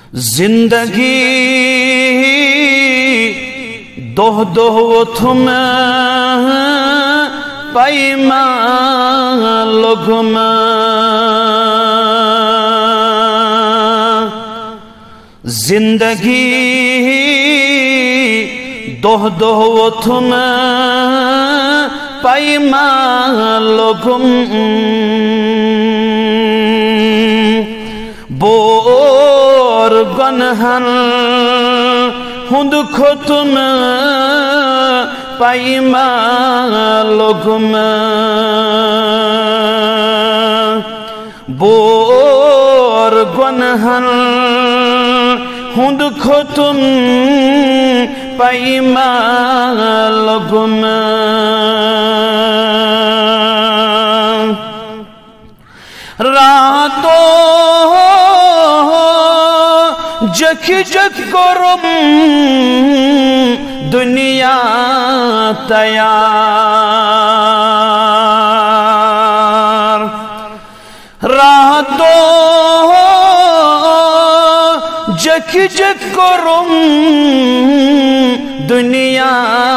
زندگی دوہ دوہ وطھم پائیما لگم زندگی دوہ دوہ وطھم پائیما لگم بور گنہن ہند کھتم پائیما لگم بور گنہن ہند کھتم پائیما لگم راتو جک جک کرم دنیا تیار راتو جک جک کرم دنیا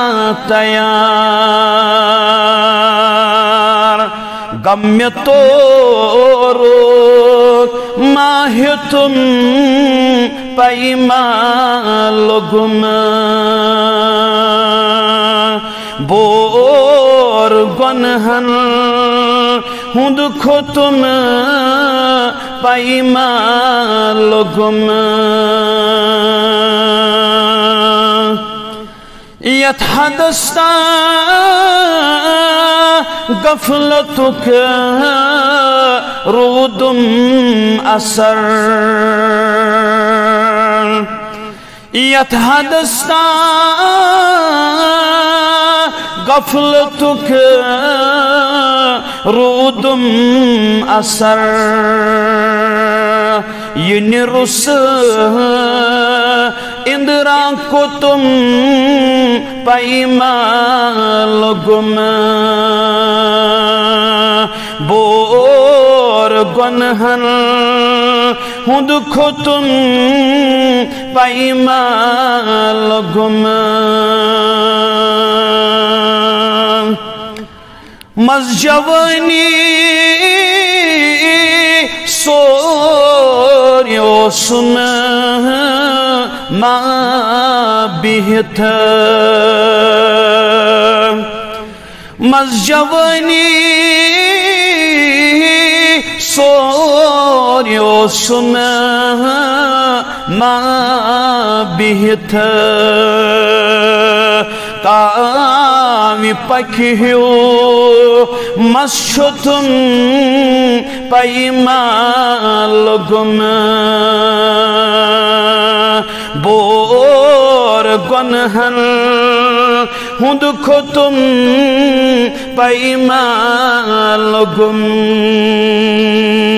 تیار غم تو ماہتم پائیما لگم بور گنہن ہند کھتم پائیما لگم یت حدستا غفلتک رودم اثر یت حدستا غفلتک رودم اثر ین رس اندرا کو تم پائیما لگم بور گنہن ہند کھتم پائیما لگم مز جوانی سوریو سن ما بہت مز جوانی سوریو سن ما بہت کامی پکھیو مسچھتم پائیما لگم بور گنہن ہند کھتم پائیما لگم